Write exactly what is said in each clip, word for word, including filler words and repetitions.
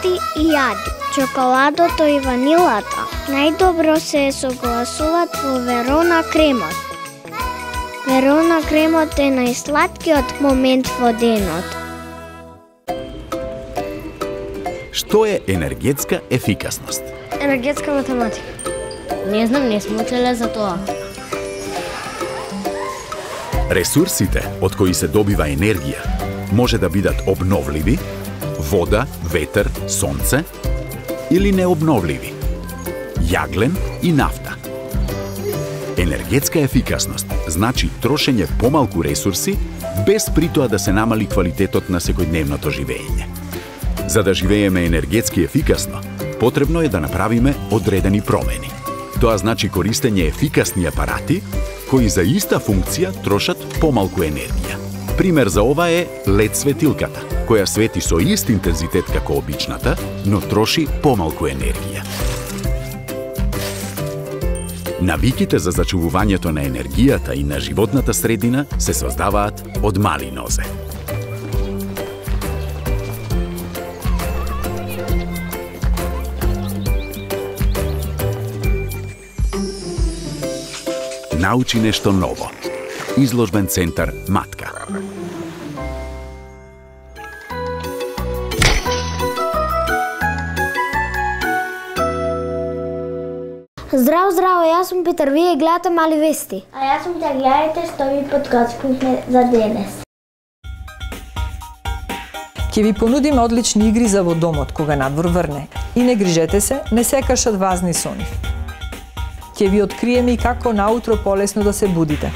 салати и јади. Чоколадото и ванилата најдобро се согласуваат во Верона кремот. Верона кремот е најслаткиот момент во денот. Што е енергетска ефикасност? Енергетска математика. Не знам, не сме учеле за тоа. Ресурсите од кои се добива енергија може да бидат обновливи, вода, ветер, сонце, или необновливи, јаглен и нафта. Енергетска ефикасност значи трошење помалку ресурси без при тоа да се намали квалитетот на секојдневното живење. За да живееме енергетски ефикасно, потребно е да направиме одредени промени. Тоа значи користење ефикасни апарати кои за иста функција трошат помалку енергија. Пример за ова е лед светилката, која свети со ист интензитет како обичната, но троши помалку енергија. Навиките за зачувувањето на енергијата и на животната средина се создаваат од мали нозе. Научи нешто ново. Изложбен центар Матка. Здраво, здраво, јас сум Петар, вие гледате Мали вести. А јас сум да гледате што ви подготвивме за денес. Ќе ви понудиме одлични игри за во домот кога надвор врне. И не грижете се, не секашат вазни со нив. Ќе ви откриеме и како наутро полесно да се будите.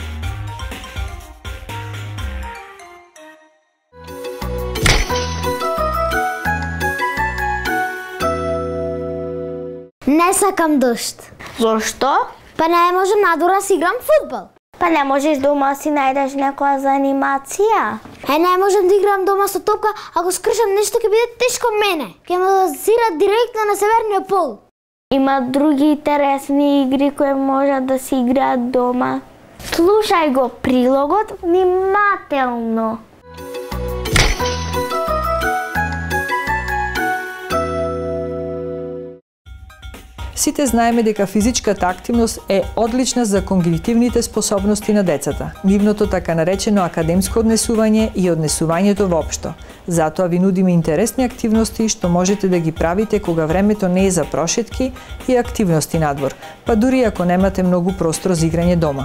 Не сакам дожд. Зошто? Па не можам надвора си играм фудбал. Па не можеш дома си најдеш некоја занимација? Е, не можам да играм дома со топка, ако скршам нешто ќе биде тешко мене. Ќе ме лазира директно на северниот пол. Има други интересни игри кои можат да се играат дома. Слушај го прилогот внимателно. Сите знаеме дека физичката активност е одлична за когнитивните способности на децата, нивното така наречено академско однесување и однесувањето воопшто. Затоа ви нудиме интересни активности што можете да ги правите кога времето не е за прошетки и активности надвор, па дури ако немате многу простор за играње дома.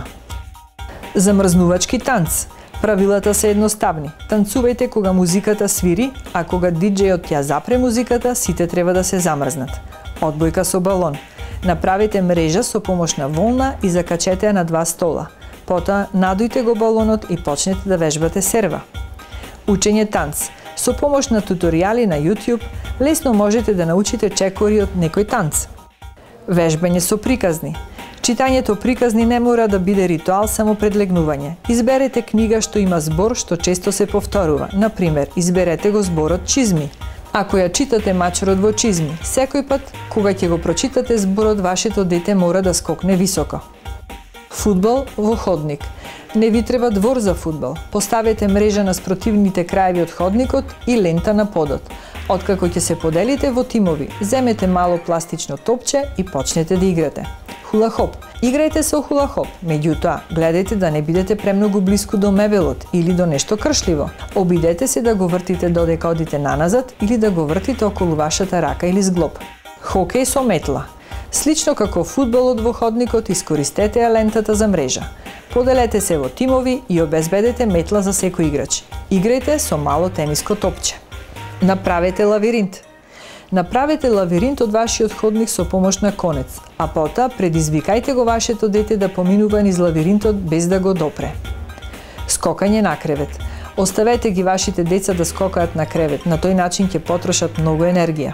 Замрзнувачки танц. Правилата се едноставни. Танцувајте кога музиката свири, а кога диџејот ја запре музиката, сите треба да се замрзнат. Одбојка со балон. Направете мрежа со помош на волна и закачете ја на два стола. Потоа надујте го балонот и почнете да вежбате серва. Учење танц. Со помош на туторијали на YouTube, лесно можете да научите чекори од некој танц. Вежбање со приказни. Читањето приказни не мора да биде ритуал само пред легнување. Изберете книга што има збор што често се повторува. Например, изберете го зборот чизми. Ако ја читате Мачорот во чизми, секој пат кога ќе го прочитате зборот, вашето дете мора да скокне високо. Фудбал во ходник. Не ви треба двор за фудбал. Поставете мрежа на спротивните краеви од ходникот и лента на подот. Откако ќе се поделите во тимови, земете мало пластично топче и почнете да играте. Хула-хоп. Играјте со хула-хоп, меѓутоа, гледајте да не бидете премногу блиску до мебелот или до нешто кршливо. Обидете се да го вртите додека одите наназад или да го вртите околу вашата рака или зглоб. Хокеј со метла. Слично како фудбалот во ходникот, искористете ја лентата за мрежа. Поделете се во тимови и обезбедете метла за секој играч. Играјте со мало тениско топче. Направете лавиринт. Направете лавиринт од вашиот ходник со помош на конец, а потоа предизвикајте го вашето дете да поминува низ лавиринтот без да го допре. Скокање на кревет. Оставете ги вашите деца да скокаат на кревет, на тој начин ќе потрошат многу енергија.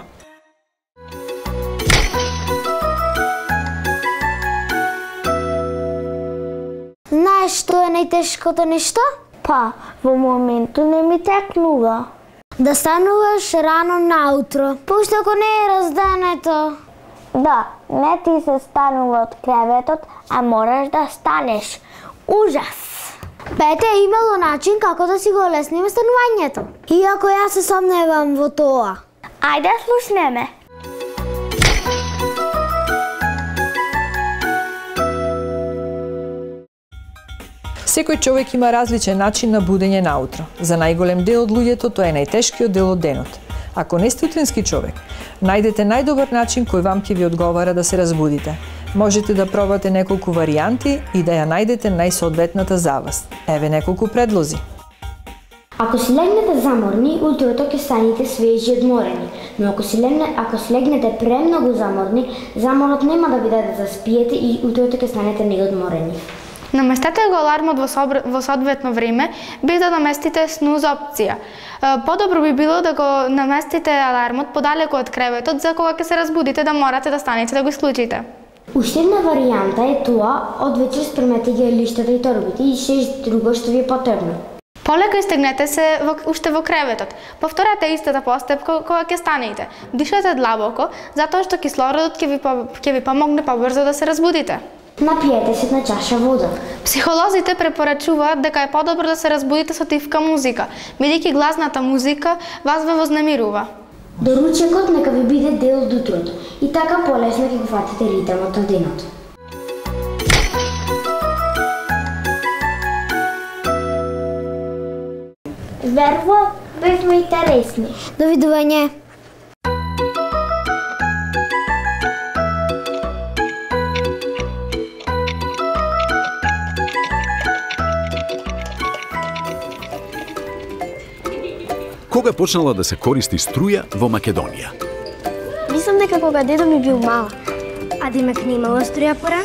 Знаеш што е најтешкото нешто? Па, во моменту не ми текнува. Да стануваш рано наутро, пошто ако не е раздането. Да, не ти се станува од креветот, а мораш да станеш. Ужас! Пете, имало начин како да си го олесниме станувањето. Иако јас се сомневам во тоа. Ајде слушнеме. Секој човек има различен начин на будење наутро. За најголем дел од луѓето тоа е најтешкиот дел од денот. Ако не сте утрински човек, најдете најдобар начин кој вам ќе ви одговара да се разбудите. Можете да пробате неколку варијанти и да ја најдете најсоодветната за вас. Еве неколку предлози. Ако си легнете заморни, утрото ќе станете свежи и одморени. Но ако си, легне, ако си легнете премногу заморни, заморот нема да ви даде да заспиете и утрото ќе станете неодморени. Наместете го алармот во, собр... во соодветно време, без да наместите снуз опција. Подобро би било да го наместите алармот подалеку од креветот, за кога ќе се разбудите да морате да станете да го исклучите. Уште една варијанта е тоа, од вечер спремете ги лиштата и торбите и се друго што ви е потребно. Полека истегнете се во, уште во креветот. Повторете истата постапка кога ќе станете. Дишете длабоко, затоа што кислородот ќе ви, ќе ви помогне побрзо да се разбудите. Напиете се една чаша вода. Психолозите препорачуваат дека е подобро да се разбудите со тивка музика, бидејќи гласната музика вас ве вознемирува. Доручекот нека ви биде дел од утрото и така полесно ќе го фатите ритмот на денот. Верво, бевме интересни. Довидување. Кога почнала да се користи струја во Македонија? Мислам дека кога дедо ми бил мал. А демек не имала струја порано?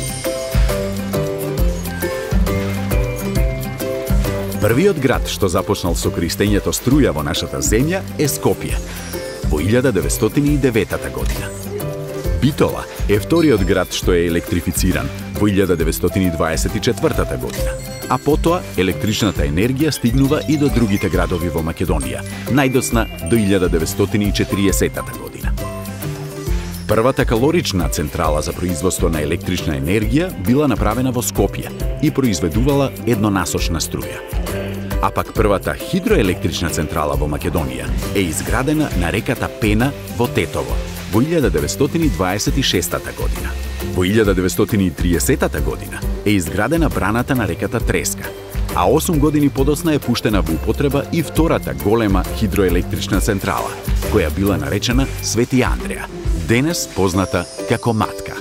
Првиот град што започнал со користењето струја во нашата земја е Скопје во илјада деветстотини и девета година. Битола е вториот град што е електрифициран во илјада деветстотини дваесет и четврта година. А потоа електричната енергија стигнува и до другите градови во Македонија, најдоцна до илјада деветстотини и четириесета година. Првата калорична централа за производство на електрична енергија била направена во Скопје и произведувала еднонасочна струја. А пак првата хидроелектрична централа во Македонија е изградена на реката Пена во Тетово во илјада деветстотини дваесет и шеста година. Во илјада деветстотини и триесета година е изградена браната на реката Треска, а осум години подоцна е пуштена во употреба и втората голема хидроелектрична централа, која била наречена Свети Андреја, денес позната како Матка.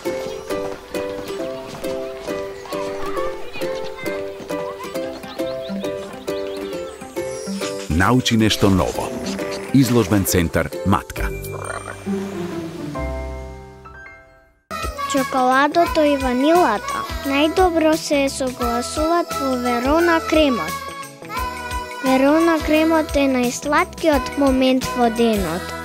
Научи нешто ново. Изложбен центар Матка. Чоколадото и ванилата најдобро се согласуваат во Верона кремот. Верона кремот е најслаткиот момент во денот.